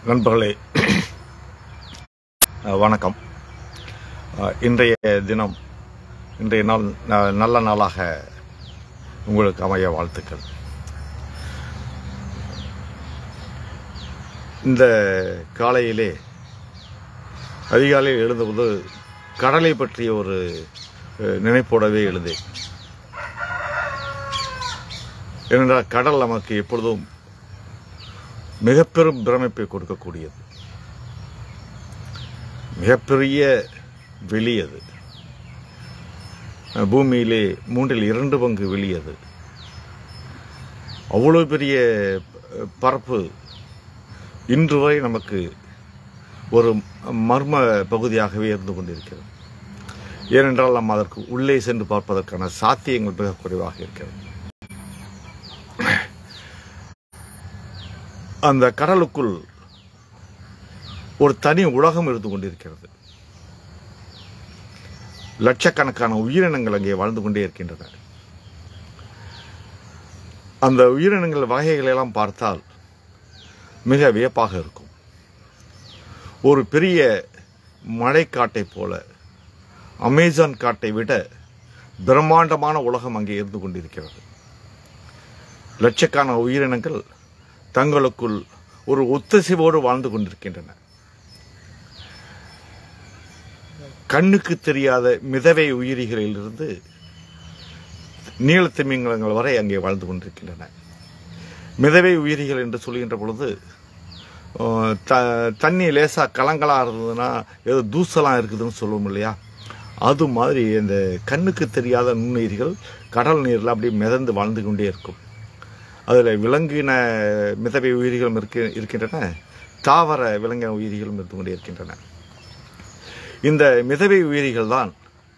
நண்பர்களே வணக்கம். இன்றைய தினம் இன்றைய நாள் நல்ல நாளாக உங்களுக்கு அமைய வாழ்த்துக்கள். இந்த காலையிலே அதிகாலையில் எழுந்தபோது கடலை பற்றிய ஒரு நினைப்போடவே எழுந்தேன். ஏனென்றால் கடல் நமக்கு எப்பொழுதும் மிக பெரும் பிரமிப்பை கொடுக்கக்கூடியது, மிகப்பெரிய வெளி. அது பூமியிலே 2/3 வெளி. அது அவ்வளோ பெரிய பரப்பு. இன்று வரை நமக்கு ஒரு மர்ம பகுதியாகவே இருந்து கொண்டிருக்கிறது. ஏனென்றால் நாம் அதற்கு உள்ளே சென்று பார்ப்பதற்கான சாத்தியங்கள் மிக குறைவாக இருக்கிறது. அந்த கடலுக்குள் ஒரு தனி உலகம் இருந்து கொண்டிருக்கிறது. லட்சக்கணக்கான உயிரினங்கள் அங்கே வாழ்ந்து கொண்டே இருக்கின்றன. அந்த உயிரினங்கள் வகைகளெல்லாம் பார்த்தால் மிக வியப்பாக இருக்கும். ஒரு பெரிய மழைக்காட்டை போல, அமேசான் காட்டை விட பிரம்மாண்டமான உலகம் அங்கே இருந்து கொண்டிருக்கிறது. லட்சக்கணக்கான உயிரினங்கள் தங்களுக்குள் ஒரு ஒத்திசைவோடு வாழ்ந்து கொண்டிருக்கின்றன. கண்ணுக்கு தெரியாத மிதவை உயிரிகளிலிருந்து நீலத்திமிங்கலங்கள் வரை அங்கே வாழ்ந்து கொண்டிருக்கின்றன. மிதவை உயிரிகள் என்று சொல்கின்ற பொழுது தண்ணி லேசா கலங்களா இருந்ததுன்னா ஏதோ தூசலாம் இருக்குதுன்னு சொல்லுவோம் இல்லையா? அது மாதிரி இந்த கண்ணுக்கு தெரியாத நுண்ணுயிர்கள் கடல் நீரில் அப்படியே மிதந்து வாழ்ந்து கொண்டே இருக்கும். அதில் விலங்கின மிதவை உயிரிகளும் இருக்கின்றன, தாவர விலங்கின உயிரிகளும் இருந்து கொண்டே இருக்கின்றன. இந்த மிதவை உயிரிகள் தான்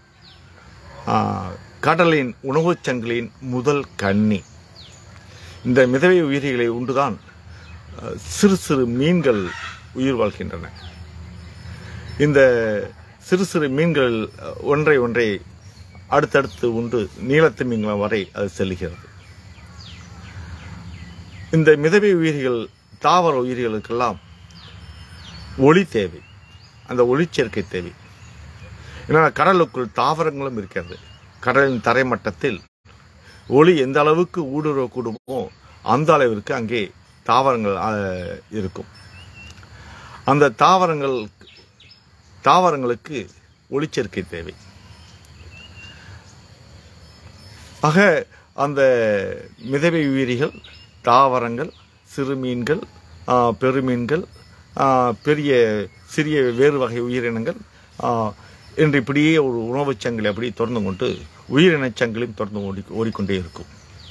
கடலின் உணவுச் சங்கிலியின் முதல் கண்ணி. இந்த மிதவை உயிரிகளை உண்டுதான் சிறு சிறு மீன்கள் உயிர் வாழ்கின்றன. இந்த சிறு சிறு மீன்கள் ஒன்றை அடுத்தடுத்து உண்டு நீலத்திமிங்கலம் வரை அது செல்கிறது. இந்த மிதவை உயிரிகள், தாவர உயிரிகளுக்கெல்லாம் ஒளி தேவை, அந்த ஒளிச்சேர்க்கை தேவை. ஏன்னா கடலுக்குள் தாவரங்களும் இருக்கிறது. கடலின் தரைமட்டத்தில் ஒளி எந்த அளவுக்கு ஊடுருவக்கூடுமோ அந்த அளவிற்கு அங்கே தாவரங்கள் இருக்கும். அந்த தாவரங்களுக்கு ஒளிச்சேர்க்கை தேவை. ஆக அந்த மிதவை உயிரிகள், தாவரங்கள், சிறு மீன்கள், பெருமீன்கள், பெரிய சிறிய வேறு வகை உயிரினங்கள் என்று இப்படியே ஒரு உணவுச் சங்கிலி அப்படி தொடர்ந்து கொண்டு உயிரினச் சங்கிலியும் தொடர்ந்து ஓடிக்கொண்டே இருக்கும்.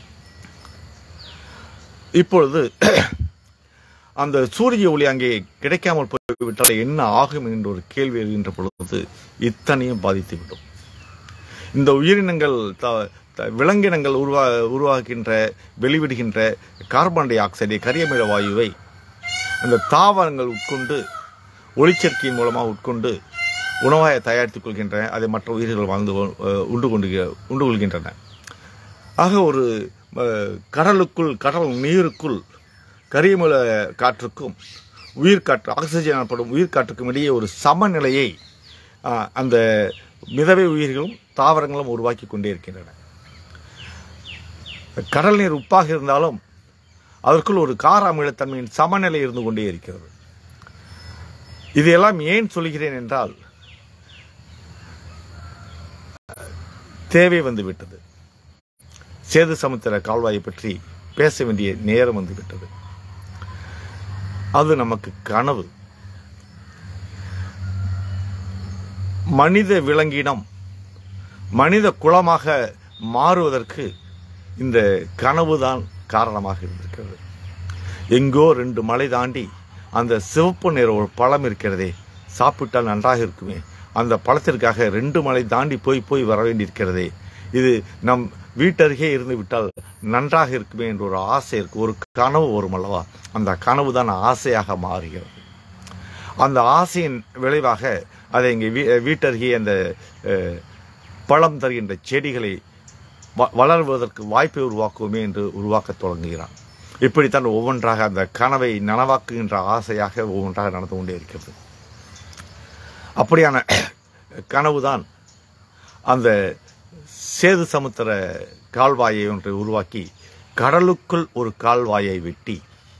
இப்பொழுது அந்த சூரிய ஒளி அங்கே கிடைக்காமல் போய்விட்டால் என்ன ஆகும் என்ற ஒரு கேள்வி எழுகின்ற பொழுது இத்தனையும் பாதித்துவிடும். இந்த உயிரினங்கள் விலங்கினங்கள் உருவாகின்ற வெளிவிடுகின்ற கார்பன் டை ஆக்சைடை, கரியமில வாயுவை அந்த தாவரங்கள் உட்கொண்டு ஒளிச்சேர்க்கையின் மூலமாக உட்கொண்டு உணவாக தயாரித்துக் கொள்கின்றன. அதை மற்ற உயிர்கள் உண்டு கொள்கின்றன. ஆக ஒரு கடல் நீருக்குள் கரியமில காற்றுக்கும் உயிர்காற்று, ஆக்சிஜன் எனப்படும் உயிர்காற்றுக்கும் இடையே ஒரு சமநிலையை அந்த மிதவை உயிர்களும் தாவரங்களும் உருவாக்கி கொண்டே இருக்கின்றன. கடல் நீர் உப்பாக இருந்தாலும் அதற்குள் ஒரு கார அமிலத்தன்மையின் சமநிலை இருந்து கொண்டே இருக்கிறது. இதையெல்லாம் ஏன் சொல்கிறேன் என்றால், தேவை வந்துவிட்டது. சேது சமுத்திர கால்வாயை பற்றி பேச வேண்டிய நேரம் வந்துவிட்டது. அது நமக்கு கனவு. மனித விலங்கினம் மனித குலமாக மாறுவதற்கு இந்த கனவுதான் காரணமாக இருந்திருக்கிறது. எங்கோ 2 மலை தாண்டி அந்த சிவப்பு நிற ஒரு பழம் இருக்கிறதே, சாப்பிட்டால் நன்றாக இருக்குமே, அந்த பழத்திற்காக 2 மலை தாண்டி போய் வர வேண்டியிருக்கிறதே, இது நம் வீட்டருகே இருந்து விட்டால் நன்றாக இருக்குமே என்ற ஒரு ஆசை இருக்கு. ஒரு கனவு வரும் அல்லவா? அந்த கனவு தான் ஆசையாக மாறுகிறது. அந்த ஆசையின் விளைவாக அதை இங்கே வீட்டருகே அந்த பழம் தருகின்ற செடிகளை வளர்வதற்கு வாய்ப்பை உருவாக்குவோமே என்று உருவாக்க தொடங்குகிறான். இப்படித்தான் ஒவ்வொன்றாக அந்த கனவை நனவாக்குகின்ற ஆசையாக ஒவ்வொன்றாக நடந்து கொண்டே இருக்கிறது. அப்படியான கனவுதான் அந்த சேது சமுத்திர கால்வாயை ஒன்றை உருவாக்கி கடலுக்குள் ஒரு கால்வாயை வெட்டி,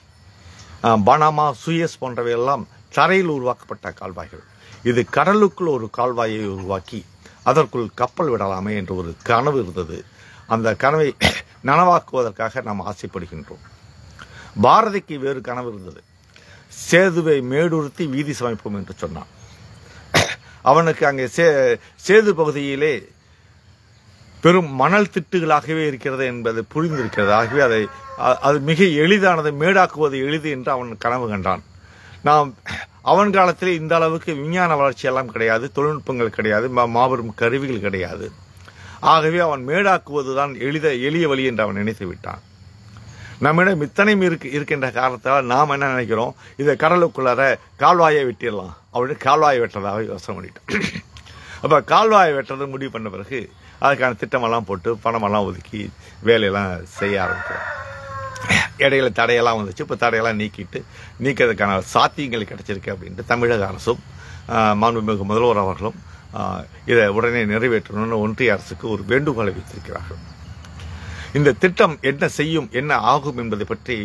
பனாமா, சுயஸ் போன்றவையெல்லாம் தரையில் உருவாக்கப்பட்ட கால்வாய்கள். இது கடலுக்குள் ஒரு கால்வாயை உருவாக்கி அதற்குள் கப்பல் விடலாமே என்று ஒரு கனவு இருந்தது. அந்த கனவை நனவாக்குவதற்காக நாம் ஆசைப்படுகின்றோம். பாரதிக்கு வேறு கனவு இருந்தது. சேதுவை மேடுறுத்தி வீதி சமைப்போம் என்று சொன்னான். அவனுக்கு அங்கே சேது பகுதியிலே பெரும் மணல் திட்டுகளாகவே இருக்கிறது என்பது புரிந்திருக்கிறது. ஆகவே அது மிக எளிதானது, மேடாக்குவது எளிது என்று அவன் கனவு கண்டான். நாம் அவன் காலத்திலே இந்த அளவுக்கு விஞ்ஞான வளர்ச்சி எல்லாம் கிடையாது, தொழில்நுட்பங்கள் கிடையாது, மாபெரும் கருவிகள் கிடையாது. ஆகவே அவன் மேடாக்குவதுதான் எளிய வழி என்று அவன் நினைத்து விட்டான். நம்மிடம் இத்தனையும் இருக்கின்ற காரணத்தால் நாம் என்ன நினைக்கிறோம், இதை கடலுக்குள்ளார கால்வாயை வெட்டிடலாம் அப்படின்னு கால்வாயை வெட்டுறதாக யோசனை பண்ணிட்டோம். அப்போ கால்வாயை வெட்டுறது முடிவு பண்ண பிறகு அதுக்கான திட்டமெல்லாம் போட்டு பணமெல்லாம் ஒதுக்கி வேலையெல்லாம் செய்ய ஆரம்பிக்கிறோம். இடையில தடையெல்லாம் வந்துச்சு. இப்போ தடையெல்லாம் நீக்கிறதுக்கான சாத்தியங்கள் கிடைச்சிருக்கு அப்படின்ட்டு தமிழக அரசும் மாண்புமிகு முதல்வர் அவர்களும் இதை உடனே நிறைவேற்றணும்னு ஒன்றிய அரசுக்கு ஒரு வேண்டுகோளை வைத்திருக்கிறார்கள். இந்த திட்டம் என்ன செய்யும், என்ன ஆகும் என்பதை பற்றி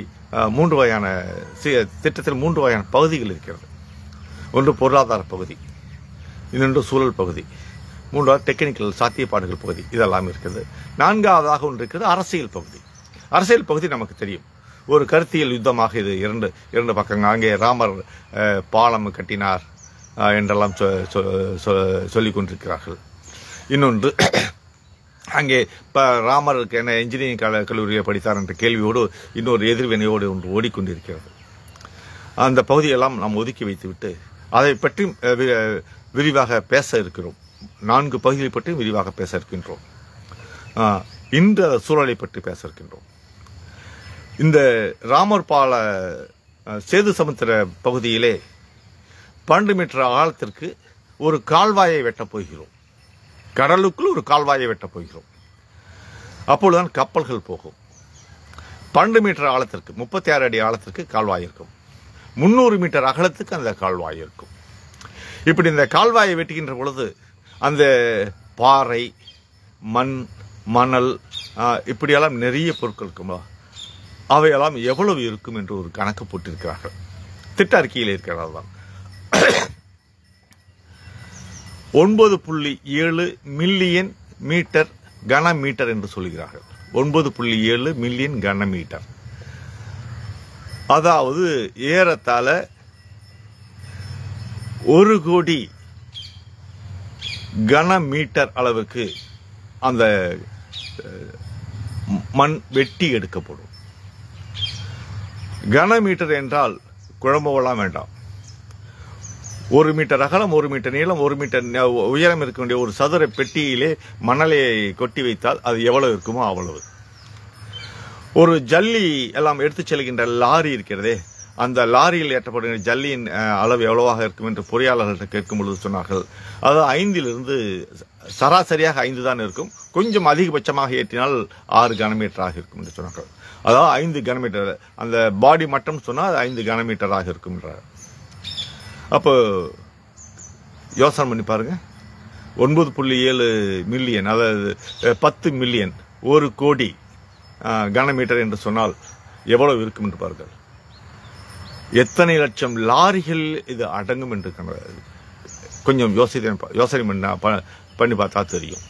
திட்டத்தில் 3 வகையான பகுதிகள் இருக்கிறது. ஒன்று பொருளாதார பகுதி, இன்னொன்று சூழல் பகுதி, 3வது டெக்னிக்கல் சாத்தியப்பாடுகள் பகுதி, இதெல்லாம் இருக்குது. 4வதாக ஒன்று இருக்கிறது அரசியல் பகுதி. அரசியல் பகுதி நமக்கு தெரியும். ஒரு கருத்தியல் யுத்தமாக இது இரண்டு பக்கங்கள். அங்கே ராமர் பாலம் கட்டினார் என்றெல்லாம் சொல்லிக் கொண்டிருக்கிறார்கள். இன்னொன்று, அங்கே இப்போ ராமருக்கு என்ன இன்ஜினியரிங் கல்லூரியை படித்தார் என்ற கேள்வியோடு இன்னொரு எதிர்வினையோடு ஒன்று ஓடிக்கொண்டிருக்கிறது. அந்த பகுதியெல்லாம் நாம் ஒதுக்கி வைத்துவிட்டு அதை பற்றி விரிவாக பேச இருக்கிறோம். 4 பகுதிகளை பற்றி விரிவாக பேச இருக்கின்றோம். இந்த சூழலை பற்றி பேச இருக்கின்றோம். இந்த ராமர் பால சேது சமுத்திர பகுதியிலே 12 மீட்டர் ஆழத்திற்கு ஒரு கால்வாயை வெட்டப் போகிறோம். கடலுக்குள் ஒரு கால்வாயை வெட்டப் போகிறோம். அப்பொழுதுதான் கப்பல்கள் போகும். 12 மீட்டர் ஆழத்திற்கு, 36 அடி ஆழத்திற்கு கால்வாய் இருக்கும். 300 மீட்டர் அகலத்துக்கு அந்த கால்வாய் இருக்கும். இப்படி இந்த கால்வாயை வெட்டுகின்ற பொழுது அந்த பாறை, மண், மணல், இப்படியெல்லாம் நிறைய பொருட்கள் இருக்குமா, அவையெல்லாம் எவ்வளவு இருக்கும் என்று ஒரு கணக்கு போட்டிருக்கிறார்கள். திட்ட அறிக்கையில் இருக்கிறார்கள் தான். 9.7 மில்லியன் மீட்டர் கன மீட்டர் என்று சொல்கிறார்கள். 9.7 மில்லியன் கன மீட்டர், அதாவது ஏறத்தாழ 1 கோடி கன மீட்டர் அளவுக்கு அந்த மண் வெட்டி எடுக்கப்படும். கன மீட்டர் என்றால் குழம்புவெல்லாம் வேண்டாம். 1 மீட்டர் அகலம், 1 மீட்டர் நீளம், 1 மீட்டர் உயரம் இருக்க வேண்டிய ஒரு சதுர பெட்டியிலே மணலை கொட்டி வைத்தால் அது எவ்வளவு இருக்குமோ அவ்வளவு. ஒரு ஜல்லி எல்லாம் எடுத்துச் செல்கின்ற லாரி இருக்கிறதே, அந்த லாரியில் ஏற்றப்படுகின்ற ஜல்லியின் அளவு எவ்வளவாக இருக்கும் என்று பொறியாளர்கள்ட்ட கேட்கும் பொழுது சொன்னார்கள், அதாவது 5 சராசரியாக 5 தான் இருக்கும், கொஞ்சம் அதிகபட்சமாக ஏற்றினால் 6 கனமீட்டராக இருக்கும் என்று சொன்னார்கள். அதாவது 5 கனமீட்டர், அந்த பாடி மட்டும் சொன்னால் 5 கனமீட்டராக இருக்கும் என்றார். அப்போ யோசனை பண்ணி பாருங்க, 9.7 மில்லியன், அதாவது 10 மில்லியன், 1 கோடி கனமீட்டர் என்று சொன்னால் எவ்வளவு இருக்கும் என்று பாருங்கள். எத்தனை லட்சம் லாரிகள் இது அடங்கும் என்று கொஞ்சம் யோசனை பண்ணி பார்த்தா தெரியும்.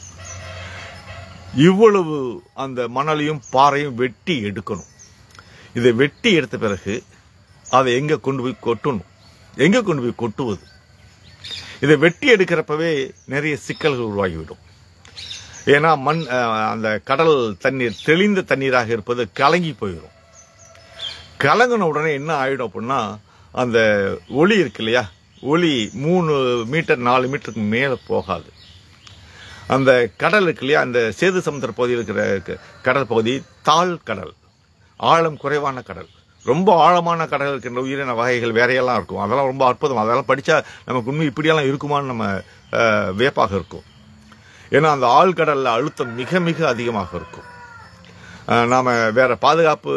இவ்வளவு அந்த மணலையும் பாறையும் வெட்டி எடுக்கணும். இதை வெட்டி எடுத்த பிறகு அதை எங்க கொண்டு போய் கொட்டணும், எங்க கொண்டு போய் கொட்டுவது? இதை வெட்டி எடுக்கிறப்பவே நிறைய சிக்கல்கள் உருவாகிவிடும். ஏன்னா அந்த கடல் தண்ணீர் தெளிந்த தண்ணீராக இருப்பது கலங்கி போயிடும். கலங்கின உடனே என்ன ஆயிடும் அப்படின்னா, அந்த ஒளி இருக்கு இல்லையா, ஒளி 3 மீட்டர் 4 மீட்டருக்கு மேலே போகாது. அந்த கடல் இருக்கு இல்லையா, அந்த சேது சமுத்திர பகுதியில் இருக்கிற கடல் பகுதி தாழ் கடல், ஆழம் குறைவான கடல். ரொம்ப ஆழமான கடல் இருக்கின்ற உயிரின வகைகள் வேறையெல்லாம் இருக்கும். அதெல்லாம் ரொம்ப அற்புதம். அதெல்லாம் படித்தா நமக்கு உண்மை இப்படியெல்லாம் இருக்குமான்னு நம்ம வியப்பாக இருக்கும். ஏன்னா அந்த ஆழ்கடலில் அழுத்தம் மிக மிக அதிகமாக இருக்கும். நாம் வேற பாதுகாப்பு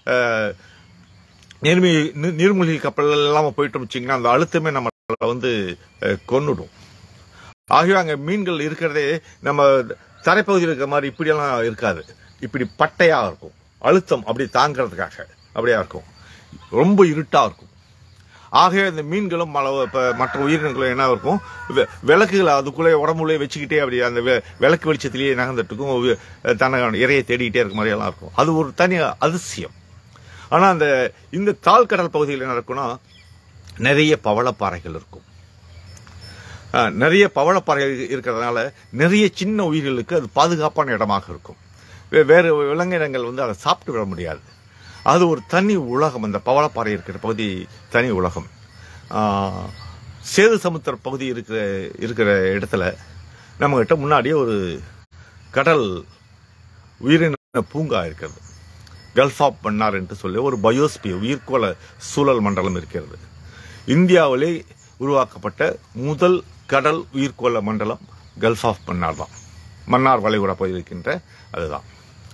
நீர்மூழ்கி கப்பல் இல்லாமல் போயிட்டோம் வச்சிங்கன்னா அந்த அழுத்தமே நம்மளை வந்து கொன்னுடும். ஆகவே அங்கே மீன்கள் இருக்கிறதே நம்ம தரைப்பகுதியில் இருக்கிற மாதிரி இப்படியெல்லாம் இருக்காது. இப்படி பட்டையாக இருக்கும். அழுத்தம் அப்படி தாங்கிறதுக்காக அப்படியா இருக்கும். ரொம்ப இருட்டாக இருக்கும். ஆகவே இந்த மீன்களும் மற்ற உயிரினங்களும் என்ன இருக்கும், விளக்குகளை அதுக்குள்ளே உடம்புள்ளே வச்சுக்கிட்டே அப்படி அந்த விளக்கு வெளிச்சத்திலேயே நகர்ந்துட்டுக்கும் தன்னை இறையை தேடிக்கிட்டே இருக்க மாதிரியெல்லாம் இருக்கும். அது ஒரு தனி அதிசயம். ஆனால் இந்த தாழ்கடல் பகுதியில் என்ன இருக்குன்னா நிறைய பவளப்பாறைகள் இருக்கும். நிறைய பவளப்பாறைகள் இருக்கிறதுனால நிறைய சின்ன உயிர்களுக்கு அது பாதுகாப்பான இடமாக இருக்கும். வேறு விலங்கினங்கள் வந்து அதை சாப்பிட்டு விட முடியாது. அது ஒரு தனி உலகம். அந்த பவளப்பாறை இருக்கிற பகுதி தனி உலகம். சேது சமுத்திர பகுதி இருக்கிற இடத்துல நம்மகிட்ட முன்னாடியே ஒரு கடல் உயிரின பூங்கா இருக்கிறது. கல்ஃப் ஆஃப் மன்னார் என்று சொல்லி ஒரு பயோஸ்பியர் உயிர்கோள சூழல் மண்டலம் இருக்கிறது. இந்தியாவிலே உருவாக்கப்பட்ட முதல் கடல் உயிர்கோள மண்டலம் கல்ஃப் ஆஃப் மன்னார் தான். மன்னார் வளைகுடா பகுதியில் இருக்கின்ற அதுதான்.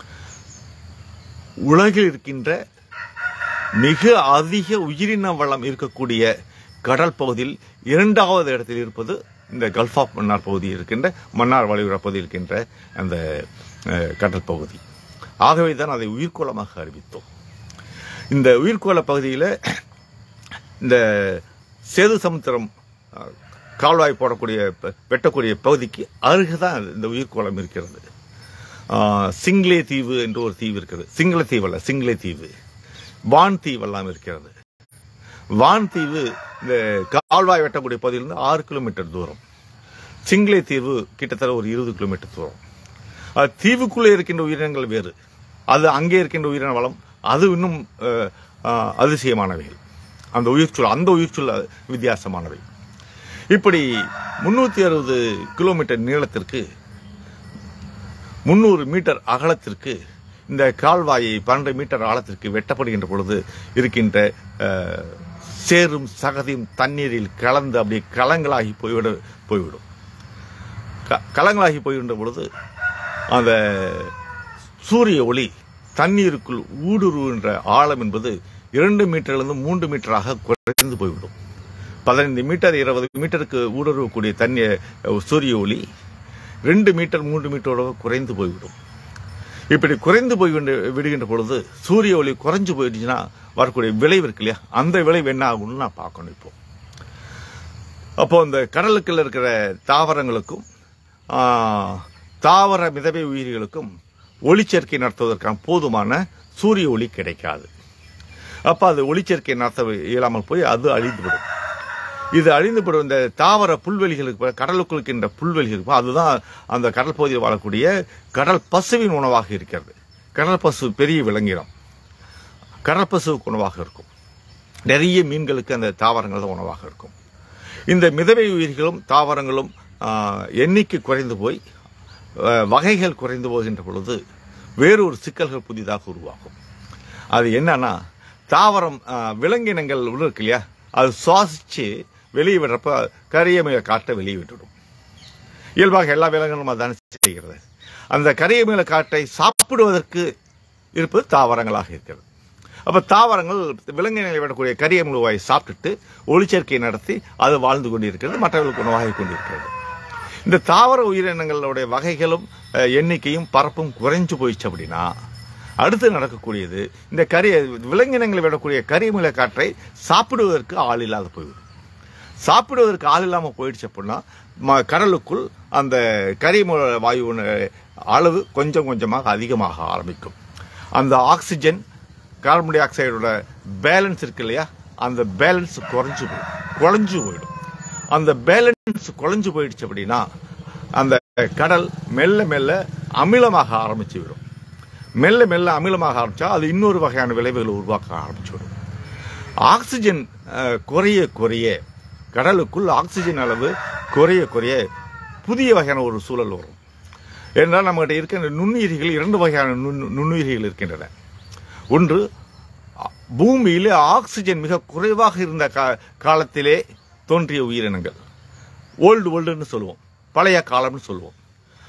உலகில் இருக்கின்ற மிக அதிக உயிரின வளம் இருக்கக்கூடிய கடல் பகுதியில் 2வது இடத்தில் இருப்பது இந்த கல்ஃப் ஆஃப் மன்னார் பகுதி இருக்கின்ற மன்னார் வளைகுடா பகுதியில் இருக்கின்ற அந்த கடல் பகுதி. ஆகவே தான் அதை உயிர்கோளமாக அறிவித்தோம். இந்த உயிர்கோள பகுதியில் இந்த சேது சமுத்திரம் கால்வாய் போடக்கூடிய வெட்டக்கூடிய பகுதிக்கு அருகுதான் இந்த உயிர்கோளம் இருக்கிறது. சிங்களே தீவு என்று ஒரு தீவு இருக்கிறது. சிங்கள தீவு அல்ல, சிங்களே தீவு. வான் தீவெல்லாம் இருக்கிறது. வான் தீவு இந்த கால்வாய் வெட்டக்கூடிய பகுதியிலிருந்து 6 கிலோமீட்டர் தூரம். சிங்களே தீவு கிட்டத்தட்ட ஒரு 20 கிலோமீட்டர் தூரம். தீவுக்குள்ளே இருக்கின்ற உயிரினங்கள் வேறு. அது அங்கே இருக்கின்ற உயிரின வளம் அது இன்னும் அதிசயமானவைகள். அந்த உயிர்ச்சூழல் வித்தியாசமானவை. இப்படி 360 கிலோமீட்டர் நீளத்திற்கு 300 மீட்டர் அகலத்திற்கு இந்த கால்வாயை 12 மீட்டர் ஆழத்திற்கு வெட்டப்படுகின்ற பொழுது இருக்கின்ற சேரும் சகதியும் தண்ணீரில் கலந்து அப்படியே கலங்களாகி போய்விடும். கலங்களாகி போய்கின்ற பொழுது அந்த சூரிய ஒளி தண்ணீருக்குள் ஊடுருவுகின்ற ஆழம் என்பது 2 மீட்டரிலிருந்து 3 மீட்டராக குறைந்து போய்விடும். 15 மீட்டர் 20 மீட்டருக்கு ஊடுருவக்கூடிய சூரிய ஒளி 2 மீட்டர் 3 மீட்டரோட குறைந்து போய்விடும். இப்படி குறைந்து விடுகின்ற பொழுது சூரிய ஒளி குறைஞ்சு போயிடுச்சுன்னா வரக்கூடிய விளைவு இருக்கு இல்லையா, அந்த விளைவு என்ன ஆகும்னு நான் பார்க்கணும். இப்போ அப்போ இந்த கடலுக்குள்ள இருக்கிற தாவரங்களுக்கும் தாவர மிதவை உயிரிகளுக்கும் ஒளிச்சேர்க்கை நடத்துவதற்கான போதுமான சூரிய ஒளி கிடைக்காது. அப்போ அது ஒளிச்சேர்க்கை நடத்த இயலாமல் போய் அது அழிந்துவிடும். இது அழிந்துபடும். இந்த தாவர புல்வெளிகளுக்கு கடலுக்குள் இருக்கின்ற புல்வெளிகளுக்கு அதுதான் அந்த கடல் பகுதியில் வாழக்கூடிய கடல் பசுவின் உணவாக இருக்கிறது. கடல் பசு பெரிய விலங்கினம். கடல் பசுவுக்கு உணவாக இருக்கும். நிறைய மீன்களுக்கு அந்த தாவரங்கள் தான் உணவாக இருக்கும். இந்த மிதவை உயிர்களும் தாவரங்களும் எண்ணிக்கை குறைந்து போய் வகைகள் குறைந்து போகின்ற பொழுது வேறொரு சிக்கல்கள் புதிதாக உருவாகும். அது என்னன்னா, தாவரம் விலங்கினங்கள் உள்ள இருக்கு இல்லையா, அது சுவாசிச்சு வெளியே விடுறப்ப கரியமில காற்றை வெளியே விட்டுடும். இயல்பாக எல்லா விலங்குகளும் அதான் செய்கிறது. அந்த கரியமில காற்றை சாப்பிடுவதற்கு இருப்பது தாவரங்களாக இருக்கிறது. அப்ப தாவரங்கள் விலங்கினங்களை விடக்கூடிய கரியமில வாயை சாப்பிட்டுட்டு ஒளிச்சேர்க்கை நடத்தி அது வாழ்ந்து கொண்டிருக்கிறது, மற்றவர்களுக்கு உணவாகி கொண்டிருக்கிறது. இந்த தாவர உயிரினங்களுடைய வகைகளும் எண்ணிக்கையும் பரப்பும் குறைஞ்சு போயிடுச்சு அப்படின்னா அடுத்து நடக்கக்கூடியது இந்த விலங்கினங்களை விடக்கூடிய கரியமில காற்றை சாப்பிடுவதற்கு ஆள் இல்லாத போய்விடும். சாப்பிடுவதற்கு ஆள் இல்லாமல் போயிடுச்சு அப்படின்னா கடலுக்குள் அந்த கரியமில வாயு அளவு கொஞ்சம் கொஞ்சமாக அதிகமாக ஆரம்பிக்கும். அந்த ஆக்சிஜன் கார்பன் டை ஆக்சைடோட பேலன்ஸ் இருக்கு இல்லையா, அந்த பேலன்ஸ் குறைஞ்சு போயிடும். அந்த பேலன்ஸ் குறைஞ்சு போயிடுச்சு அப்படின்னா அந்த கடல் மெல்ல மெல்ல அமிலமாக ஆரம்பிச்சு விடும். மெல்ல மெல்ல அமிலமாக ஆரம்பிச்சா அது இன்னொரு வகையான விளைவுகளை உருவாக்க ஆரம்பிச்சுவிடும். ஆக்சிஜன் குறைய குறைய கடலுக்குள் ஆக்சிஜன் அளவு குறைய குறைய புதிய வகையான ஒரு சூழல் வரும். என்றால் நம்மகிட்ட இருக்கின்ற நுண்ணுயிரிகள் 2 வகையான நுண்ணுயிரிகள் இருக்கின்றன. ஒன்று, பூமியில் ஆக்சிஜன் மிக குறைவாக இருந்த காலத்திலே தோன்றிய உயிரினங்கள், ஓல்டுன்னு சொல்லுவோம், பழைய காலம்னு சொல்லுவோம்.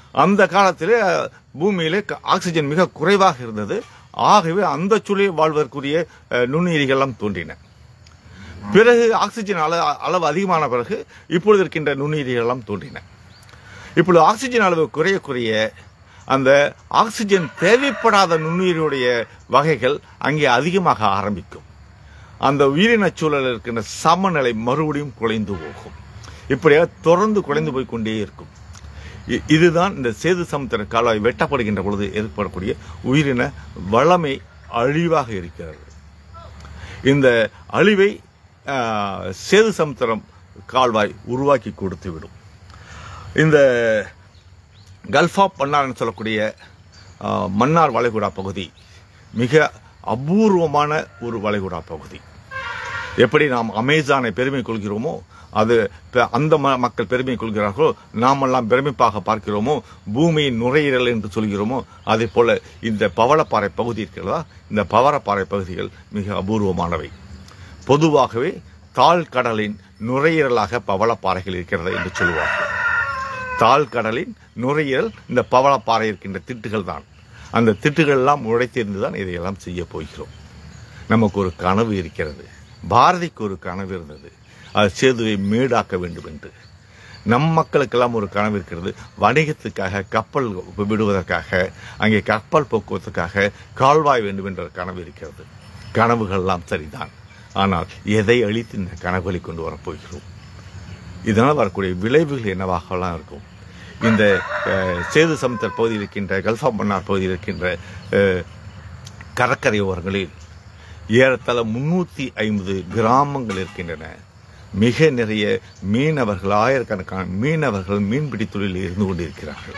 அந்த காலத்திலே பூமியிலே ஆக்சிஜன் மிக குறைவாக இருந்தது. ஆகவே அந்த சூழலில் வாழ்வதற்குரிய நுண்ணுயிரிகள்லாம் தோன்றின. பிறகு ஆக்சிஜன் அளவு அதிகமான பிறகு இப்பொழுது இருக்கின்ற நுண்ணுயிரிகள் எல்லாம் தோன்றின. இப்பொழுது ஆக்சிஜன் அளவு குறைய குறைய அந்த ஆக்சிஜன் தேவைப்படாத நுண்ணுயிரினுடைய வகைகள் அங்கே அதிகமாக ஆரம்பிக்கும். அந்த உயிரின சூழலில் இருக்கின்ற சமநிலை மறுபடியும் குலைந்து போகும். இப்படியாக தொடர்ந்து குலைந்து போய் கொண்டே இருக்கும். இதுதான் இந்த சேது சமுத்திர கால்வாய் வெட்டப்படுகின்ற பொழுது ஏற்படக்கூடிய உயிரின வளமை அழிவாக இருக்கிறது. இந்த அழிவை சேது சமுத்திரம் கால்வாய் உருவாக்கி கொடுத்துவிடும். இந்த கல்ஃப் ஆஃப் மன்னார் சொல்லக்கூடிய மன்னார் வளைகுடா பகுதி மிக அபூர்வமான ஒரு வளைகுடா பகுதி. எப்படி நாம் அமேசானை பெருமை கொள்கிறோமோ, அது அந்த மக்கள் பெருமை கொள்கிறார்களோ, நாமெல்லாம் பெருமைப்பாக பார்க்கிறோமோ, பூமியின் நுரையீரல் என்று சொல்கிறோமோ, அதே போல இந்த பவளப்பாறை பகுதி இருக்கிறதா, இந்த பவளப்பாறை பகுதிகள் மிக அபூர்வமானவை. பொதுவாகவே தாழ்கடலின் நுரையீரலாக பவளப்பாறைகள் இருக்கிறது என்று சொல்லுவார்கள். தாழ்கடலின் நுரையீரல் இந்த பவளப்பாறை இருக்கின்ற திட்டுகள் தான். அந்த திட்டுகள் எல்லாம் உடைத்தெறிந்துதான் இதையெல்லாம் செய்ய போகிறோம். நமக்கு ஒரு கனவு இருக்கிறது. பாரதிக்கு ஒரு கனவு இருந்தது, அது சேதுவை மேடாக்க வேண்டும் என்று. நம் மக்களுக்கெல்லாம் ஒரு கனவு இருக்கிறது. வணிகத்துக்காக கப்பல் விடுவதற்காக, அங்கே கப்பல் போக்குவதற்காக கால்வாய் வேண்டும் என்ற கனவு இருக்கிறது. கனவுகள் எல்லாம் சரிதான். ஆனால் எதை அழித்து இந்த கனவுகளை கொண்டு வரப்போகிறோம்? இதனால் வரக்கூடிய விளைவுகள் என்னவாகலாம் இருக்கும்? இந்த சேது சமுத்திர பகுதியில் இருக்கின்ற கல்ஃப் ஆஃப் மன்னார் பகுதியில் இருக்கின்ற கடற்கரை ஓரங்களில் ஏறத்தாழ 350 கிராமங்கள் இருக்கின்றன. மிக நிறைய மீனவர்கள், ஆயிரக்கணக்கான மீனவர்கள் மீன்பிடி தொழிலில் இருந்து கொண்டிருக்கிறார்கள்.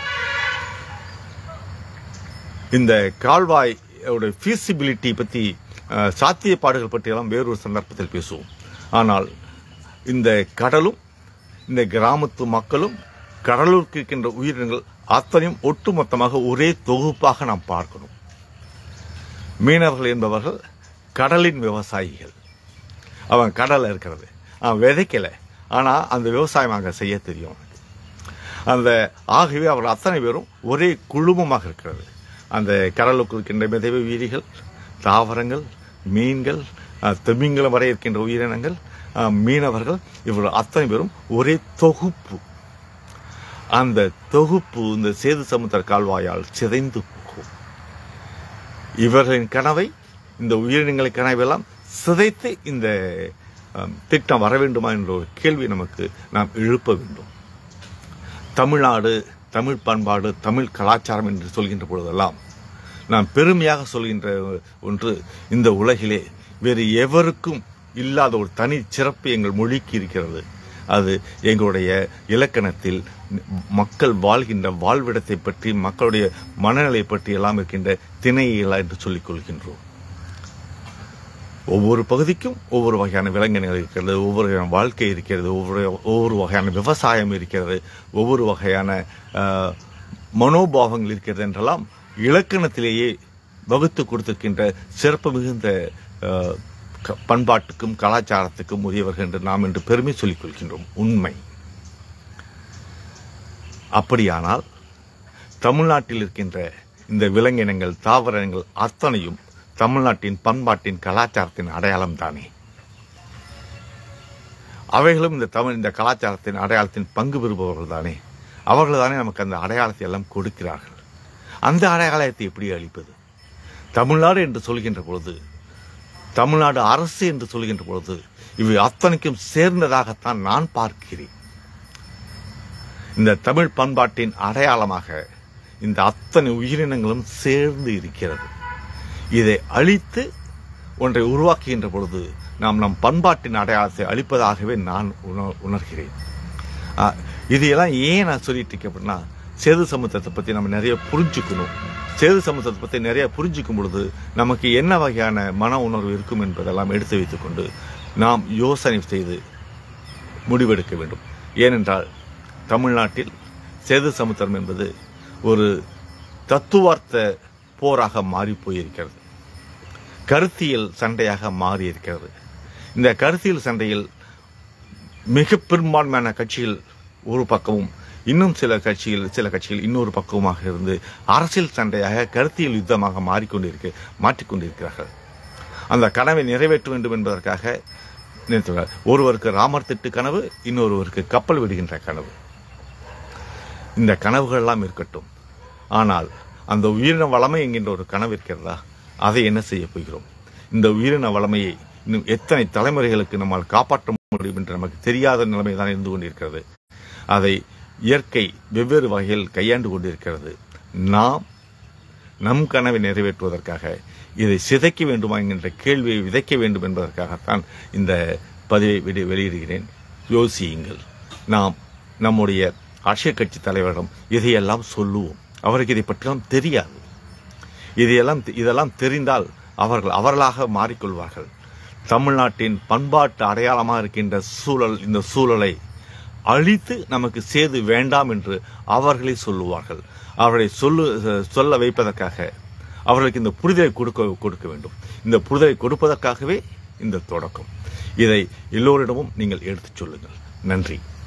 இந்த கால்வாய் ஃபீசிபிலிட்டி பற்றி, சாத்தியப்பாடுகள் பற்றியெல்லாம் வேறொரு சந்தர்ப்பத்தில் பேசுவோம். ஆனால் இந்த கடலும் இந்த கிராமத்து மக்களும் கடலூருக்கு இருக்கின்ற உயிரினங்கள் அத்தனையும் ஒட்டுமொத்தமாக ஒரே தொகுப்பாக நாம் பார்க்கணும். மீனவர்கள் என்பவர்கள் கடலின் விவசாயிகள். அவன் கடலை இருக்கிறது, அவன் விதைக்கல, ஆனால் அந்த விவசாயம் அங்கே செய்ய தெரியும். ஆகவே அவர்கள் அத்தனை பேரும் ஒரே குழுமமாக இருக்கிறது. அந்த கடலுக்கு இருக்கின்ற மிதவை உயிரிகள், தாவரங்கள், மீன்கள், திமிங்கலம் வரை இருக்கின்ற உயிரினங்கள், மீனவர்கள், இவர்கள் அத்தனை பேரும் ஒரே தொகுப்பு. அந்த தொகுப்பு இந்த சேது சமுத்திர கால்வாயால் சிதைந்து போகும். இவர்களின் கனவை, இந்த உயிரினங்களின் கனவெல்லாம் சிதைத்து இந்த திட்டம் வர வேண்டுமா என்ற ஒரு கேள்வி நமக்கு நாம் எழுப்ப வேண்டும். தமிழ்நாடு, தமிழ் பண்பாடு, தமிழ் கலாச்சாரம் என்று சொல்கின்ற பொழுதெல்லாம் நாம் பெருமையாக சொல்கின்ற ஒன்று, இந்த உலகிலே வேறு எவருக்கும் இல்லாத ஒரு தனி சிறப்பு எங்கள் மொழிக்கு இருக்கிறது. அது எங்களுடைய இலக்கணத்தில் மக்கள் வாழ்கின்ற வாழ்விடத்தை பற்றி, மக்களுடைய மனநிலை பற்றி எல்லாம் இருக்கின்ற திணையிலா என்று சொல்லிக் கொள்கின்றோம். ஒவ்வொரு பகுதிக்கும் ஒவ்வொரு வகையான விலங்கினங்கள் இருக்கிறது, ஒவ்வொரு வகையான வாழ்க்கை இருக்கிறது, ஒவ்வொரு வகையான விவசாயம் இருக்கிறது, ஒவ்வொரு வகையான மனோபாவங்கள் இருக்கிறது என்றெல்லாம் இலக்கணத்திலேயே வகுத்து கொடுத்திருக்கின்ற சிறப்பு மிகுந்த பண்பாட்டுக்கும் கலாச்சாரத்துக்கும் உரியவர்கள் என்று நாம் இன்று பெருமை சொல்லிக் கொள்கின்றோம். உண்மை. அப்படியானால் தமிழ்நாட்டில் இருக்கின்ற இந்த விலங்கினங்கள், தாவரங்கள் அத்தனையும் தமிழ்நாட்டின் பண்பாட்டின் கலாச்சாரத்தின் அடையாளம் தானே. அவைகளும் இந்த கலாச்சாரத்தின் அடையாளத்தின் பங்கு பெறுபவர்கள் தானே. அவர்கள் தானே நமக்கு அந்த அடையாளத்தை எல்லாம் கொடுக்கிறார்கள். அந்த அடையாளத்தை எப்படி அளிப்பது? தமிழ்நாடு என்று சொல்கின்ற பொழுது, தமிழ்நாடு அரசு என்று சொல்கின்ற பொழுது இவை அத்தனைக்கும் சேர்ந்ததாகத்தான் நான் பார்க்கிறேன். இந்த தமிழ் பண்பாட்டின் அடையாளமாக இந்த அத்தனை உயிரினங்களும் சேர்ந்து இருக்கிறது. இதை அழித்து ஒன்றை உருவாக்குகின்ற பொழுது நாம் நம் பண்பாட்டின் அடையாளத்தை அழிப்பதாகவே நான் உணர்கிறேன். இதையெல்லாம் ஏன் நான் சொல்லிட்டு இருக்கேன் அப்படின்னா, சேது சமுத்திரத்தை பற்றி நம்ம நிறைய புரிஞ்சுக்கணும். சேது சமுத்திரத்தை பற்றி நிறைய புரிஞ்சுக்கும் பொழுது நமக்கு என்ன வகையான மன உணர்வு இருக்கும் என்பதெல்லாம் எடுத்து வைத்துக்கொண்டு நாம் யோசனை செய்து முடிவெடுக்க வேண்டும். ஏனென்றால் தமிழ்நாட்டில் சேது சமுத்திரம் என்பது ஒரு தத்துவார்த்த போராக மாறி போயிருக்கிறது. கருத்தியல் சண்டையாக மாறி இருக்கிறது. இந்த கருத்தியல் சண்டையில் மிக பெரும்பான்மையான கட்சிகள் ஒரு பக்கமும், இன்னும் சில கட்சிகள் இன்னொரு பக்குவமாக இருந்து அரசியல் சண்டையாக கருத்தியல் யுத்தமாக மாற்றிக்கொண்டிருக்கிறார்கள். அந்த கனவை நிறைவேற்ற வேண்டும் என்பதற்காக நினைத்துள்ளார். ஒருவருக்கு ராமர் திட்டு கனவு, இன்னொருவருக்கு கப்பல் விடுகின்ற கனவு. இந்த கனவுகள் எல்லாம் இருக்கட்டும். ஆனால் அந்த உயிரின வளமை என்கின்ற ஒரு கனவு இருக்கிறதா? அதை என்ன செய்ய போகிறோம்? இந்த உயிரின வளமையை இன்னும் எத்தனை தலைமுறைகளுக்கு நம்மால் காப்பாற்ற முடியும் என்று நமக்கு தெரியாத நிலைமை தான் இருந்து கொண்டிருக்கிறது. அதை இயற்கை வெவ்வேறு வகையில் கையாண்டு கொண்டிருக்கிறது. நாம் நம் கனவை நிறைவேற்றுவதற்காக இதை சிதைக்க வேண்டுமா என்கின்ற கேள்வியை விதைக்க வேண்டும் என்பதற்காகத்தான் இந்த பதிவை வெளியிடுகிறேன். யோசியுங்கள். நாம் நம்முடைய அரசியல் கட்சி தலைவரிடம் இதையெல்லாம் சொல்லுவோம். அவருக்கு இதை பற்றியெல்லாம் தெரியாது. இதெல்லாம் தெரிந்தால் அவர்களாக மாறிக்கொள்வார்கள். தமிழ்நாட்டின் பண்பாட்டு அடையாளமாக இருக்கின்ற இந்த சூழலை அழித்து நமக்கு சேது வேண்டாம் என்று அவர்களே சொல்லுவார்கள். அவர்களை சொல்ல வைப்பதற்காக அவர்களுக்கு இந்த புரிதலை கொடுக்க வேண்டும். இந்த புரிதலை கொடுப்பதற்காகவே இந்த தொடக்கம். இதை எல்லோரிடமும் நீங்கள் எடுத்துச் சொல்லுங்கள். நன்றி.